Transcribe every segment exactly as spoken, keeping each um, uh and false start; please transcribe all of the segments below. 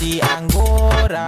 de Angora.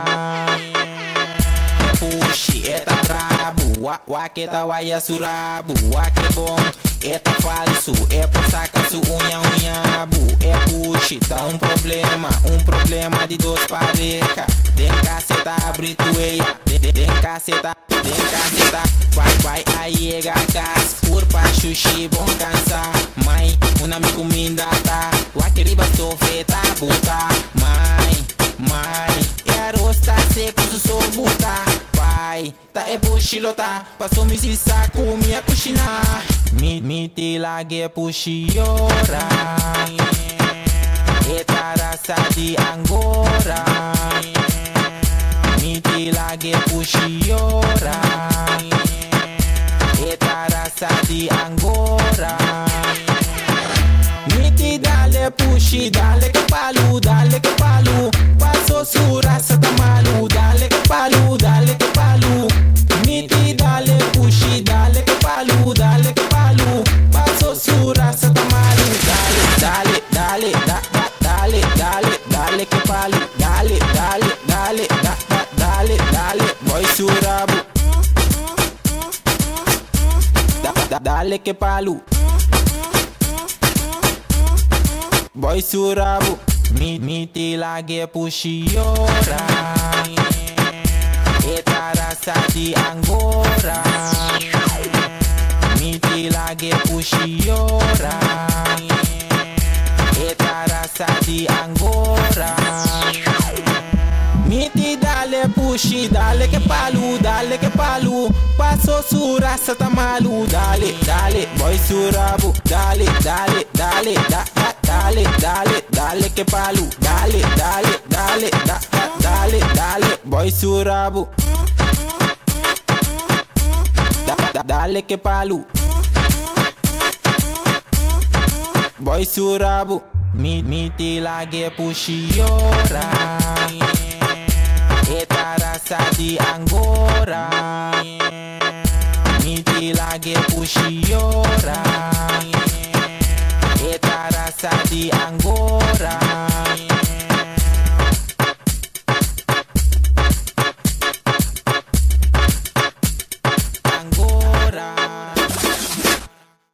Puxi, eta brabo, wa, wa que tá waia surabu, wa que bom, eta falso, é por saca su unha unhabu, é puxi, tá um problema, um problema de dois pareca, den caceta abritueia, den, den caceta, den caceta, vai, vai, aí gatas, por pa xuxi, bom cansar, mãe, um amigo me tá, wa que riba sofeta, buta, mãe, mãe, é arroz tá seco, su sou buta. Tá é puxilota, passou me se saco minha coxina. Mi, mi te lague puxiora. Eta raça de Angora. Mi te lague puxiora. Eta raça de Angora. Mi te dale puxi, dale que palu, dale que palu. Passou su raça tá malu, dale que palu, dale que palu. Miti dale puxi, dale que palu, dale que palu. Passou su raça tá malu, dale, dale, dale, da, da, dale, dale, dale que palu, dale, dale, dale, da, da, dale, dale, boy surabu. Da, da, dale que palu. Boy surabu. Mi, mi te lague puxiora. Eta raça de Angora. Mi te lague puxiora. Eta raça de Angora. Mi te dale puxi, dale que palu, dale que palu. Passou su raça tá malu, dale, dale, boy surabu, dale, dale, dale, da, da, dale, dale, dale que palu, dale, dale, dale, da, da, dale, dale, boy surabu, da, da, dale que palu, boy surabu, mi, mi te lague puxiora. Eta raça de Angora. Mi te lague puxiora. Eta raça de